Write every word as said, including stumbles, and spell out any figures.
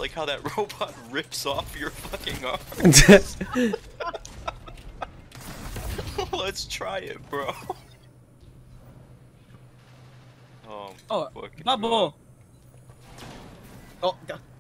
like how that robot rips off your fucking arm. Let's try it, bro. Oh, Oh, fucking bubble. God. Oh, God.